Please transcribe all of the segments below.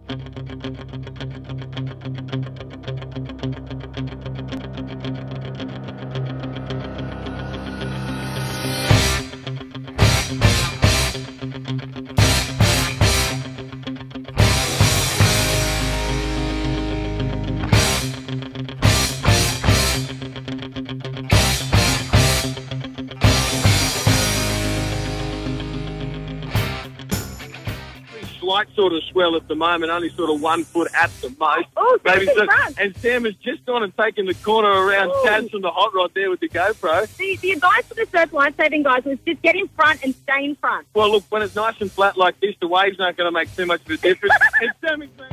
Slight sort of swell at the moment, only sort of 1 foot at the most. Oh, maybe so. And Sam has just gone and taken the corner around Taz from the hot rod there with the GoPro. The advice for the surf lifesaving guys was just get in front and stay in front. Well, look, when it's nice and flat like this, the waves aren't going to make too much of a difference. And Sam McLean.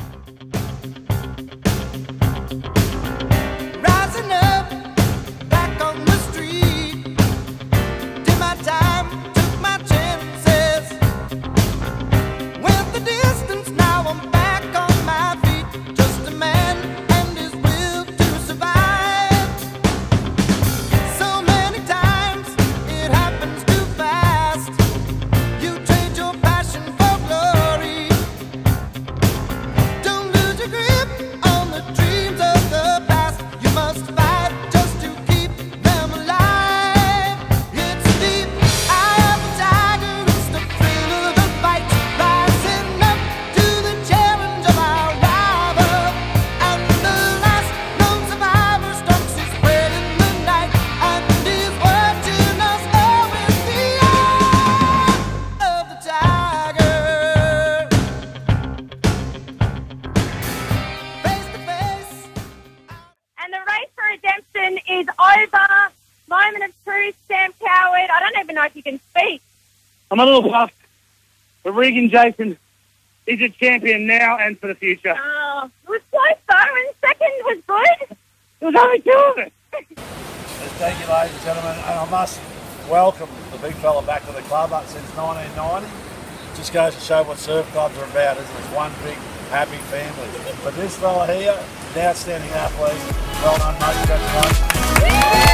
Rising up, back on the street, did my time, took my chances, went the distance, now I'm back on my feet, just a man and his will to survive. So many times, it happens too fast, you trade your passion for glory, don't lose your grip on the dreams of the past. You must fight just to keep them alive. It's deep, eye of the tiger, it's the thrill of the fight, rising up to the challenge of our rival. And the last known survivor stalks his prey in the night, and is watching us all with the eye of the tiger. Face to face. And the race for redemption is over. Moment of truth, Sam Coward. I don't even know if you can speak. I'm a little puffed, but Regan Jason is a champion now and for the future. Oh, it was close though, and second was good. It was only 2 of us. Thank you, ladies and gentlemen, and I must welcome the big fella back to the club since 1990. Just goes to show what surf clubs are about, isn't it? It's one big happy family. But this fella here, an outstanding athlete. Well done, mate. Congratulations.